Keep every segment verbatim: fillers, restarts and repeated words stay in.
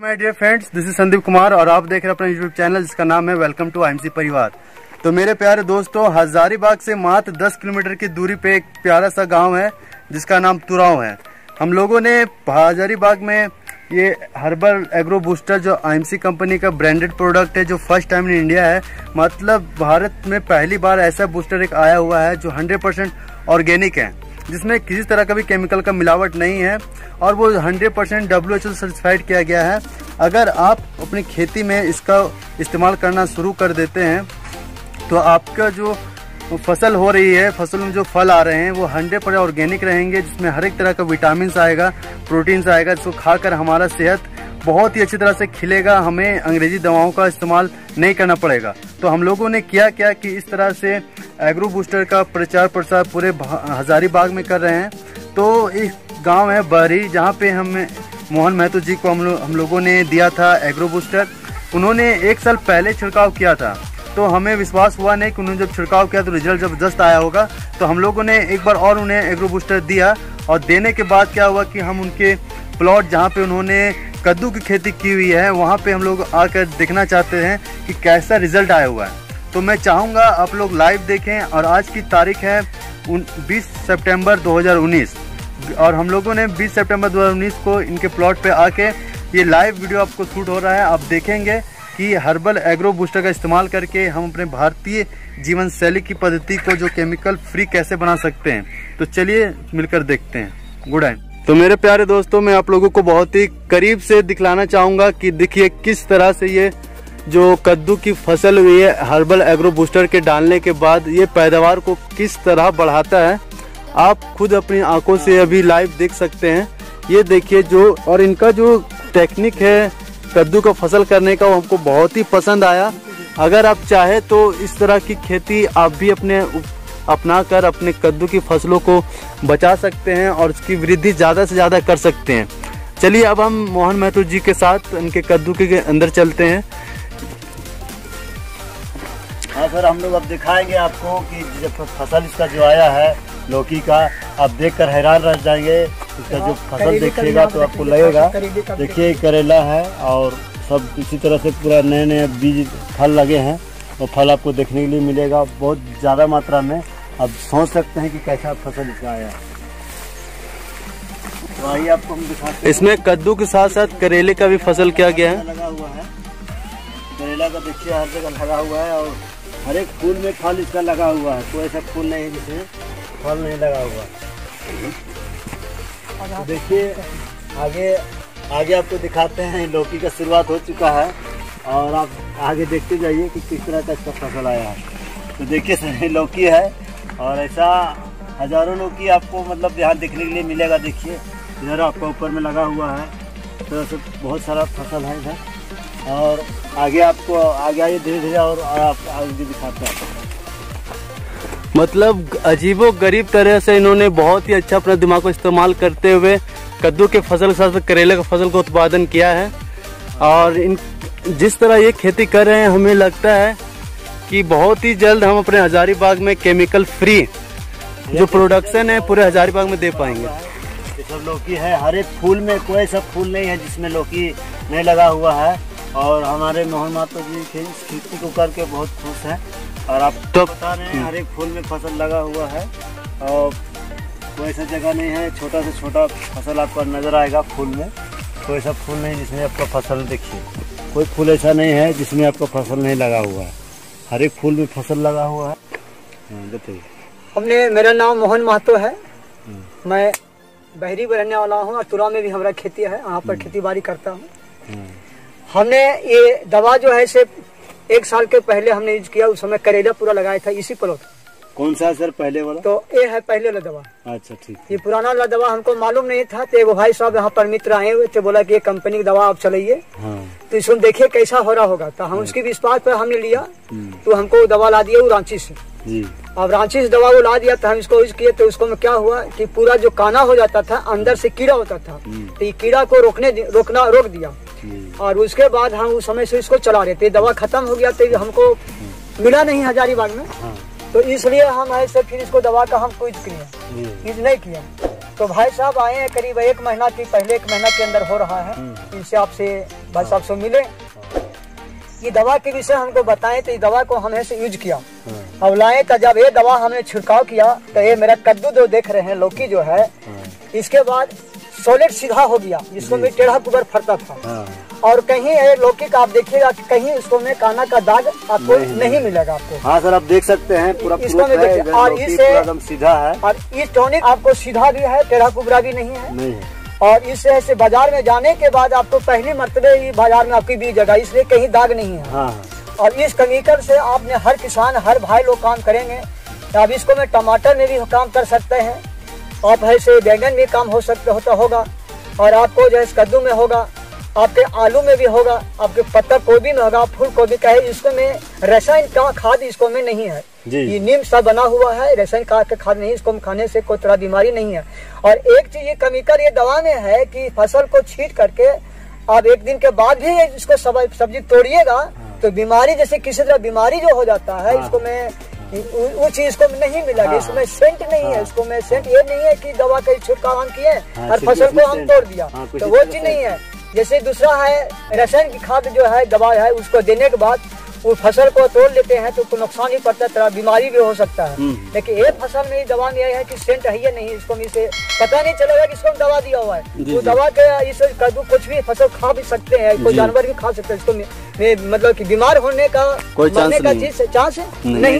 My dear friends, this is Sandeep Kumar और आप देख रहे हैं अपना यूट्यूब चैनल जिसका नाम है वेलकम टू आईएमसी परिवार। तो मेरे प्यारे दोस्तों, हजारीबाग से मात्र दस किलोमीटर की दूरी पे एक प्यारा सा गांव है जिसका नाम तुराव है। हम लोगों ने हजारीबाग में ये हर्बल एग्रो बूस्टर जो आईएमसी कंपनी का ब्रांडेड प्रोडक्ट है, जो फर्स्ट टाइम इन इंडिया है, मतलब भारत में पहली बार ऐसा बूस्टर एक आया हुआ है जो हंड्रेड परसेंट ऑर्गेनिक है, जिसमें किसी तरह का भी केमिकल का मिलावट नहीं है और वो hundred percent W H O certified किया गया है। अगर आप अपनी खेती में इसका इस्तेमाल करना शुरू कर देते हैं तो आपका जो फसल हो रही है, फसल में जो फल आ रहे हैं वो हंड्रेड परसेंट ऑर्गेनिक रहेंगे, जिसमें हर एक तरह का विटामिन आएगा, प्रोटीन्स आएगा, जिसको खाकर हमारा सेहत बहुत ही अच्छी तरह से खिलेगा। हमें अंग्रेजी दवाओं का इस्तेमाल नहीं करना पड़ेगा। तो हम लोगों ने किया क्या कि इस तरह से एग्रो बूस्टर का प्रचार प्रसार पूरे हजारीबाग में कर रहे हैं। तो इस गांव है बहरी, जहां पे हम मोहन महतो जी को हम, लो, हम लोगों ने दिया था एग्रो बूस्टर। उन्होंने एक साल पहले छिड़काव किया था, तो हमें विश्वास हुआ नहीं कि उन्होंने जब छिड़काव किया तो रिजल्ट जबरदस्त आया होगा। तो हम लोगों ने एक बार और उन्हें एग्रो बूस्टर दिया और देने के बाद क्या हुआ कि हम उनके प्लॉट जहाँ पे उन्होंने कद्दू की खेती की हुई है वहाँ पे हम लोग आकर देखना चाहते हैं कि कैसा रिजल्ट आया हुआ है। तो मैं चाहूँगा आप लोग लाइव देखें। और आज की तारीख है बीस सितंबर दो हज़ार उन्नीस और हम लोगों ने बीस सितंबर दो हज़ार उन्नीस को इनके प्लॉट पे आके ये लाइव वीडियो आपको शूट हो रहा है। आप देखेंगे कि हर्बल एग्रो बूस्टर का इस्तेमाल करके हम अपने भारतीय जीवन शैली की पद्धति को जो केमिकल फ्री कैसे बना सकते हैं। तो चलिए मिलकर देखते हैं। Good night. तो मेरे प्यारे दोस्तों, मैं आप लोगों को बहुत ही करीब से दिखलाना चाहूँगा कि देखिए किस तरह से ये जो कद्दू की फसल हुई है हर्बल एग्रो बूस्टर के डालने के बाद ये पैदावार को किस तरह बढ़ाता है। आप खुद अपनी आंखों से अभी लाइव देख सकते हैं। ये देखिए जो, और इनका जो टेक्निक है कद्दू का फसल करने का, वो हमको बहुत ही पसंद आया। अगर आप चाहे तो इस तरह की खेती आप भी अपने अपना कर अपने कद्दू की फसलों को बचा सकते हैं और उसकी वृद्धि ज़्यादा से ज़्यादा कर सकते हैं। चलिए अब हम मोहन महतो जी के साथ उनके कद्दू के अंदर चलते हैं। हाँ सर, हम लोग अब दिखाएंगे आपको कि जब फसल इसका जो आया है लौकी का, आप देखकर हैरान रह जाएंगे। इसका जो फसल देखिएगा तो आपको लगेगा, देखिए करेला है और सब इसी तरह से पूरा नए नए बीज फल लगे हैं और फल आपको देखने के लिए मिलेगा बहुत ज़्यादा मात्रा में। आप सोच सकते हैं कि कैसा फसल इसका आया है। तो आइए आपको हम दिखाते हैं। इसमें कद्दू के साथ साथ करेले का भी फसल किया गया है। लगा हुआ है करेला का, देखिए हर जगह लगा हुआ है और हर एक फूल में फल इसका लगा हुआ है। कोई ऐसा फूल नहीं है जिसमें फल नहीं लगा हुआ। तो देखिए आगे आगे आपको दिखाते हैं। लौकी का शुरुआत हो चुका है और आप आगे देखते जाइए कि किस तरह का इसका फसल आया है। तो देखिए सर, लौकी है और ऐसा हजारों लौकी आपको मतलब यहाँ देखने के लिए मिलेगा। देखिए इधर आपका ऊपर में लगा हुआ है, तो ऐसे बहुत सारा फसल है इधर। और आगे आपको आगे आइए धीरे धीरे और आप आगे दिखाते हैं। मतलब अजीबो गरीब तरह से इन्होंने बहुत ही अच्छा अपना दिमाग को इस्तेमाल करते हुए कद्दू के फसल के साथ करेले का फसल का उत्पादन किया है। और इन जिस तरह ये खेती कर रहे हैं, हमें लगता है कि बहुत ही जल्द हम अपने हजारीबाग में केमिकल फ्री जो प्रोडक्शन है पूरे हजारीबाग में दे पाएंगे। ये सब लौकी है, हर एक फूल में कोई सा फूल नहीं है जिसमें लौकी नहीं लगा हुआ है। और हमारे मोहन महतो जी खेती को करके बहुत खुश हैं। और आप तो बता रहे हैं हर एक फूल में फसल लगा हुआ है और कोई ऐसा जगह नहीं है, छोटा से छोटा फसल आपको नजर आएगा फूल में। कोई ऐसा फूल नहीं जिसमें आपका फसल, देखिए कोई फूल ऐसा नहीं है जिसमें आपका फसल नहीं लगा हुआ है। हर एक फूल में फसल लगा हुआ है। बताइए। हमने मेरा नाम मोहन महतो है, मैं बहरी में रहने वाला हूँ और तुरा में भी हमारा खेती है, वहाँ पर खेती बाड़ी करता हूँ। हमने ये दवा जो है सिर्फ एक साल के पहले हमने यूज किया, उस समय करेला पूरा लगाया था इसी प्लॉट। कौन सा है सर पहले वाला? तो ये है पहले वाला दवा। अच्छा ठीक। ये पुराना वाला दवा हमको मालूम नहीं था, तो एक भाई साहब यहाँ पर मित्र आए हुए थे, बोला कि ये कंपनी की दवा आप चलाइए। हाँ। तो इसको देखिए कैसा हो रहा होगा। तो हम उसकी विश्वास पर हमने लिया, तो हमको दवा ला दिया वो रांची से। जी। अब रांची से दवा वो ला दिया तो हम इसको यूज किए। तो उसको में क्या हुआ कि पूरा जो काना हो जाता था, अंदर से कीड़ा होता था, तो ये कीड़ा को रोकने रोकना रोक दिया। और उसके बाद हम उस समय से इसको चला रहे थे। दवा खत्म हो गया तो हमको मिला नहीं हजारीबाग में, तो इसलिए हम ऐसे फिर इसको दवा का हम यूज किया, यूज नहीं किया। तो भाई साहब आए हैं करीब एक महीना की पहले, एक महीना के अंदर हो रहा है। इनसे आपसे भाई साहब से मिले, ये दवा के विषय हमको बताएं, तो ये दवा को हमने से यूज किया। अब लाए तो जब ये दवा हमने छिड़काव किया तो ये मेरा कद्दू जो देख रहे हैं लौकी जो है, इसके बाद सॉलिड सीधा हो गया, जिसको में टेढ़ा कुबर फरता था। और कहीं ये लौकी का आप देखिएगा कहीं इसको में काना का दाग आपको नहीं, नहीं मिलेगा आपको। हाँ सर, आप देख सकते हैं पूरा इसको में देखिए, और इसे एकदम सीधा है, और इस टॉनिक आपको सीधा भी है, टेढ़ा कुबरा भी नहीं है, नहीं है। और इससे ऐसे बाजार में जाने के बाद आपको पहली मरतबे ये बाजार में आपकी बीज जगह, इसलिए कहीं दाग नहीं है। हाँ। और इस केमिकल से आपने हर किसान हर भाई लोग काम करेंगे। अब इसको में टमाटर में भी काम कर सकते हैं, आप ऐसे बैंगन में काम हो सकते होता होगा, और आपको जो है कद्दू में होगा, आपके आलू में भी होगा, आपके पत्ता गोभी में होगा, फूल गोभी का है। इसको में रसायन का खाद इसको में नहीं है, ये नीम सा बना हुआ है, रसायन का खाद नहीं, इसको खाने से कोई तरह बीमारी नहीं है। और एक चीज ये केमिकल ये दवा में है कि फसल को छींट करके आप एक दिन के बाद भी इसको सब्जी तोड़िएगा तो बीमारी जैसे किसी तरह बीमारी जो हो जाता है, इसको में वो चीज को नहीं मिलेगा। इसमें सेंट नहीं है, इसको में सेंट ये नहीं है कि दवा का छिड़काव हम किए और फसल को हम तोड़ दिया, तो वो चीज नहीं है। जैसे दूसरा है रसायन की खाद जो है दवा है, उसको देने के बाद वो फसल को तोड़ लेते हैं तो कोई नुकसान ही पड़ता है, तरह बीमारी भी हो सकता है। लेकिन एक फसल में दवा में यह है कि सेंट है ये नहीं, इसको इसे पता नहीं चलेगा कि इसको दवा दिया हुआ है। वो दवा के इस कद्दू कुछ भी फसल खा भी सकते हैं, कोई जानवर भी खा सकते हैं, इसको में मतलब कि बीमार होने का मरने का चीज चांस नहीं।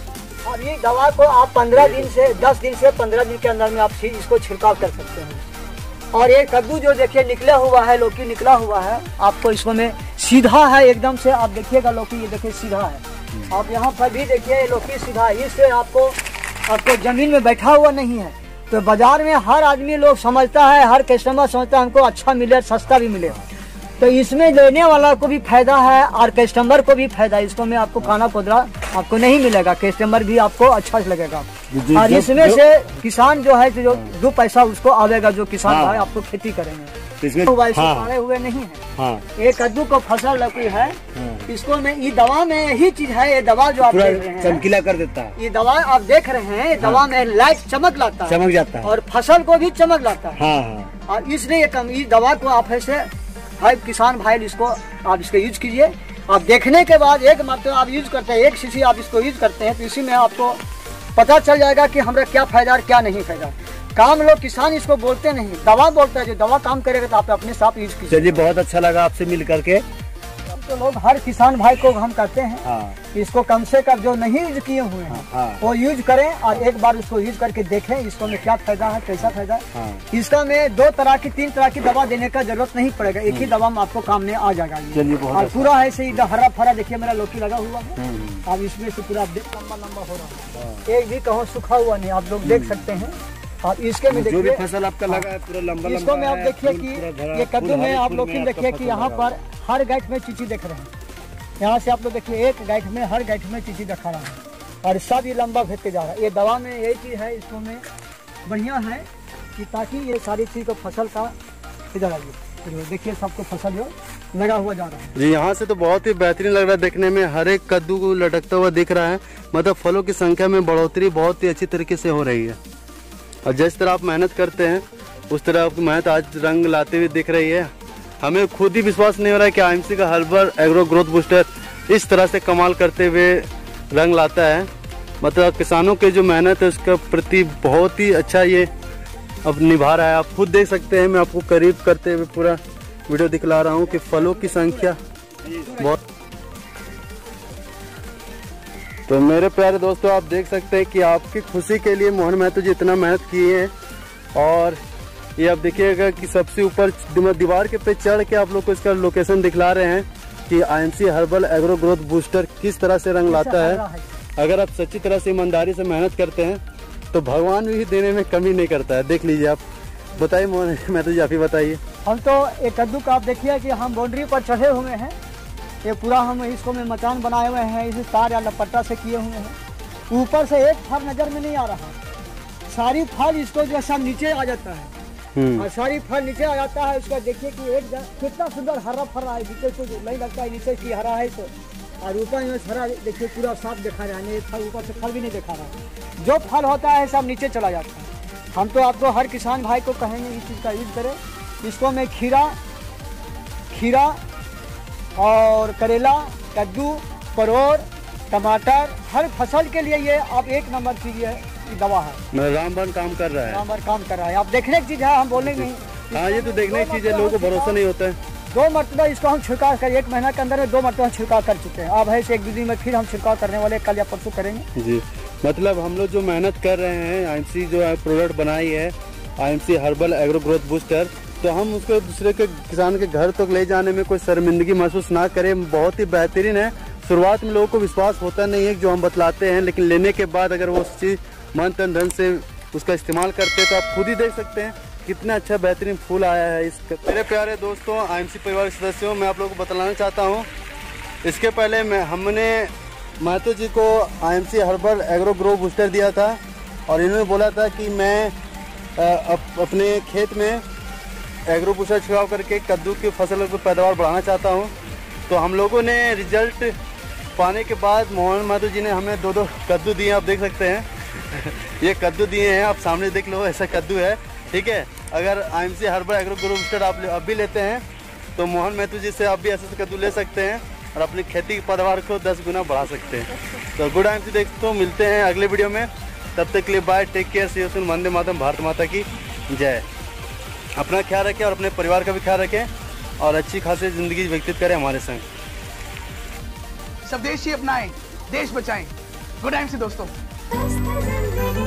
और ये दवा को आप पंद्रह दिन से दस दिन से पंद्रह दिन के अंदर में आप इसको छिड़काव कर सकते हैं। और ये कद्दू जो देखिए निकला हुआ है, लौकी निकला हुआ है, आपको इसको में सीधा है एकदम से, आप देखिएगा लौकी ये देखिए सीधा है। आप यहाँ पर भी देखिए लौकी सीधा है, इससे आपको आपको जमीन में बैठा हुआ नहीं है। तो बाजार में हर आदमी लोग समझता है, हर कस्टमर समझता है हमको अच्छा मिले, सस्ता भी मिले, तो इसमें लेने वाला को भी फायदा है और कस्टमर को भी फायदा है। इसको में आपको खाना खुदरा आपको नहीं मिलेगा, कस्टमर भी आपको अच्छा लगेगा। और इसमें से किसान जो है जो दो पैसा उसको आवेगा, जो किसान हाँ। भाई आपको खेती करेंगे, इसमें हाँ। हुए नहीं है। हाँ। ये कद्दू को फसल लगी है, हाँ। इसको में ये दवा में यही चीज है, ये दवा जो आप देख रहे हैं चमकीला कर देता है। ये दवा आप देख रहे हैं, ये दवा में लाइट चमक लाता है, चमक जाता है, और फसल को भी चमक लाता है। हाँ। और इसलिए ये दवा को आप ऐसे भाई किसान भाई इसको आप इसको यूज कीजिए। आप देखने के बाद एक मतलब आप यूज करते हैं, एक शीशी आप इसको यूज करते हैं, तो इसी में आपको पता चल जाएगा कि हमारा क्या फायदा और क्या नहीं फायदा। काम लोग किसान इसको बोलते नहीं, दवा बोलता है, जो दवा काम करेगा तो आप अपने साथ यूज कीजिए। चलिए, बहुत अच्छा लगा आपसे मिल करके। तो लोग हर किसान भाई को हम कहते हैं हाँ। इसको कम से कम जो नहीं यूज किए हुए हैं हाँ। वो यूज करें और एक बार उसको यूज करके देखें इसको में क्या फायदा है, कैसा फायदा है। हाँ। इसका में दो तरह की तीन तरह की दवा देने का जरूरत नहीं पड़ेगा, एक ही दवा में आपको काम में आ जाएगा। और पूरा ऐसे हरा फरा देखिए मेरा लौकी लगा हुआ है, अब इसमें से पूरा लंबा लंबा हो रहा है, एक भी कहीं सूखा हुआ नहीं, आप लोग देख सकते हैं। और इसके में जो भी फसल आपका लगा है पूरा लंबा लंबा, इसको में आप देखिए कि ये कद्दू में आप लोग देखिए कि यहाँ पर हर गांठ में चीची देख रहे हैं, यहाँ से आप लोग देखिए एक गांठ में हर गांठ में चीची दिखा रहा है, और सब ये लंबा भेजते जा रहा है। ये दवा में यही चीज है, इसको में बढ़िया है कि ताकि ये सारी चीज को फसल का इधर आइए, देखिए सबको फसल जो लगा हुआ जा रहा है जी। यहाँ से तो बहुत ही बेहतरीन लग रहा है देखने में, हर एक कद्दू को लटकता हुआ दिख रहा है, मतलब फलों की संख्या में बढ़ोतरी बहुत ही अच्छी तरीके से हो रही है। और जिस तरह आप मेहनत करते हैं उस तरह आपकी मेहनत आज रंग लाते हुए दिख रही है। हमें खुद ही विश्वास नहीं हो रहा है कि आईएमसी का हर्बल एग्रो ग्रोथ बूस्टर इस तरह से कमाल करते हुए रंग लाता है। मतलब किसानों के जो मेहनत है उसका प्रति बहुत ही अच्छा ये अब निभा रहा है। आप खुद देख सकते हैं, मैं आपको करीब करते हुए पूरा वीडियो दिखला रहा हूँ कि फलों की संख्या बहुत। तो मेरे प्यारे दोस्तों, आप देख सकते हैं कि आपकी खुशी के लिए मोहन महतो जी इतना मेहनत किए हैं। और ये आप देखिएगा कि सबसे ऊपर दीवार के पे चढ़ के आप लोग को इसका लोकेशन दिखला रहे हैं कि IMC herbal agro growth booster किस तरह से रंग लाता है। अगर आप सच्ची तरह से ईमानदारी से मेहनत करते हैं तो भगवान भी देने में कमी नहीं करता है। देख लीजिए, आप बताइए मोहन महतो जी, आप ही बताइए। हम तो एक कद्दू का आप देखिए कि हम बाउंड्री पर चढ़े हुए हैं, ये पूरा हम इसको में मकान बनाए हुए हैं, इसे तार या लपट्टा से किए हुए हैं। ऊपर से एक फल नजर में नहीं आ रहा, सारी फल इसको जो सब नीचे आ जाता है, और सारी फल नीचे आ जाता है। उसका देखिए कि एक कितना सुंदर हरा फरा है, नीचे से नहीं लगता है नीचे की हरा है तो, और ऊपर में हरा देखिए पूरा साफ दिखा रहा है, फल ऊपर से फल भी नहीं दिखा रहा। जो फल होता है सब नीचे चला जाता है। हम तो आपको हर किसान भाई को कहेंगे इस चीज़ का यूज करें। इसको में खीरा खीरा और करेला, कद्दू, परोर, टमाटर, हर फसल के लिए ये अब एक नंबर चीज है, दवा है। रामबाण काम कर रहा है, रामबाण काम कर रहा है। आप देखने की चीज है, हम बोलेंगे नहीं। हाँ, ये तो देखने की चीज है, लोगों को भरोसा नहीं होता है। दो मरतबा इसको हम छिड़काव कर, एक महीना के अंदर में दो मरतबा छिड़काव कर चुके हैं। अब है एक दो दिन में फिर हम छिड़काव करने वाले, कल या परसों करेंगे जी। मतलब हम लोग जो मेहनत कर रहे हैं, आईएमसी जो है प्रोडक्ट बनाई है, IMC herbal agro growth booster, तो हम उसको दूसरे के किसान के घर तक ले जाने में कोई शर्मिंदगी महसूस ना करें। बहुत ही बेहतरीन है। शुरुआत में लोगों को विश्वास होता नहीं है जो हम बतलाते हैं, लेकिन लेने के बाद अगर वो चीज़ मन तन धन से उसका इस्तेमाल करते हैं तो आप खुद ही देख सकते हैं कितना अच्छा बेहतरीन फूल आया है इसका। मेरे प्यारे दोस्तों, आईएमसी परिवार के सदस्यों, मैं आप लोगों को बतलाना चाहता हूँ, इसके पहले मैं हमने महतो जी को IMC herbal agro grow booster दिया था और इन्होंने बोला था कि मैं अप, अपने खेत में एग्रो बूस्टर छिड़काव करके कद्दू की फसल को पैदावार बढ़ाना चाहता हूँ। तो हम लोगों ने रिजल्ट पाने के बाद मोहन महतो जी ने हमें दो दो कद्दू दिए, आप देख सकते हैं ये कद्दू दिए हैं, आप सामने देख लो, ऐसा कद्दू है, ठीक है। अगर IMC herbal agro grow booster आप अब भी लेते हैं तो मोहन महतो जी से आप भी ऐसे कद्दू ले सकते हैं और अपनी खेती की पैदावार को दस गुना बढ़ा सकते हैं। तो गुड आईएमसी दोस्तों, मिलते हैं अगले वीडियो में, तब तक के लिए bye, take care, see you soon, Vande Mataram, Bharat Mata की जय। अपना ख्याल रखें और अपने परिवार का भी ख्याल रखें और अच्छी खासी जिंदगी व्यतीत करें हमारे संग। स्वदेशी अपनाएं, देश बचाएं। गुड आईएमसी दोस्तों।